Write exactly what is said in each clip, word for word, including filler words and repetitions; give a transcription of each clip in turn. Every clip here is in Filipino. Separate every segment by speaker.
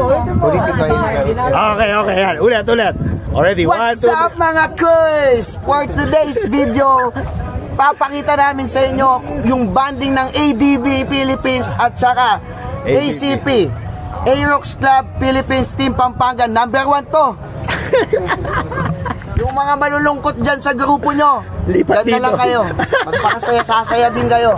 Speaker 1: Ulitin ko yun.
Speaker 2: Okay, okay, yan. Ulit, ulit. Already, one,
Speaker 1: What's
Speaker 2: two,
Speaker 1: up mga kuys? For today's video, papakita namin sa inyo yung banding ng A D B Philippines at saka A C P, Aerox Club Philippines Team Pampanga. Number one to. Yung mga malulungkot dyan sa grupo nyo,
Speaker 2: lipat
Speaker 1: dyan na lang kayo. Magpakasaya-sasaya din kayo.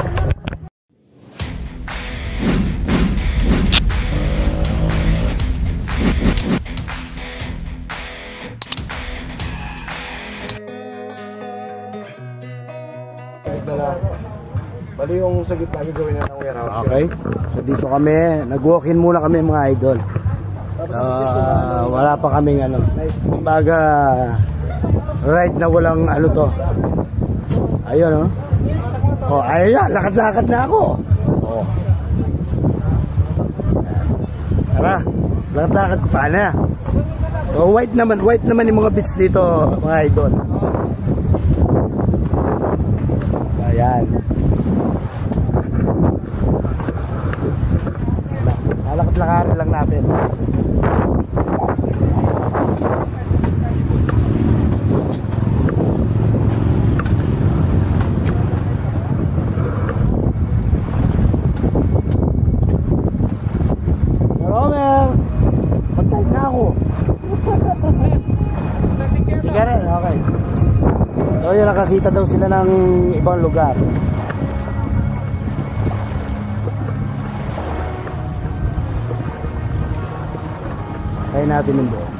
Speaker 3: Bali yung sa gitna gawin na ng warehouse.
Speaker 2: Okay. So dito kami, nag-walk-in muna kami mga idol. So, uh, wala pa kaming ano. Kumbaga ride na walang ano to. Ayun oh. Oh, ayun yan, lakad-lakad na ako. Oh. Tara, lakad-lakad ko pa na. So white naman, white naman yung mga beats dito mga idol. Ayan. Lalakad-lakarin lang natin. Romer, pagkain na ako. Sige rin, okay. So yun, nakakita daw sila ng ibang lugar. Kaya natin yung buo.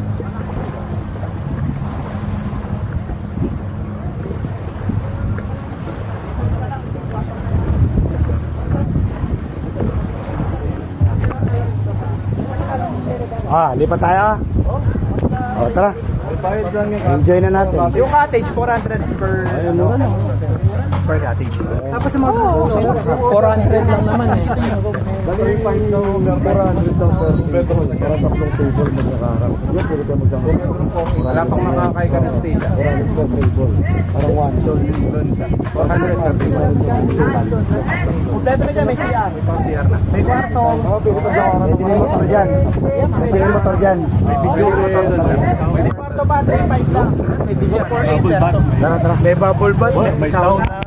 Speaker 2: Ah, lipat tayo. O, tara. Enjoy na natin.
Speaker 3: Yung cottage, four hundred per...
Speaker 2: Ayun o.
Speaker 3: Per cottage. Tapos yung mga...
Speaker 4: four hundred lang naman eh.
Speaker 3: Bali, find no four hundred daw per bedroom. Para tatlong table magkakaroon. Yan, pwede ka magkakaroon. Wala pang makakay ka ng stage. four hundred per table. Parang one. four hundred per table.
Speaker 4: Kompleto na dyan, may C R.
Speaker 3: C R na.
Speaker 4: May kwarto.
Speaker 3: Oo, pwede ka dyan.
Speaker 2: May tinay motor dyan. May tinay motor dyan.
Speaker 3: May video motor dyan.
Speaker 4: May kwarto pa, three five lang. May video four eight.
Speaker 2: Tara, tara.
Speaker 3: May bubble bath. May sound.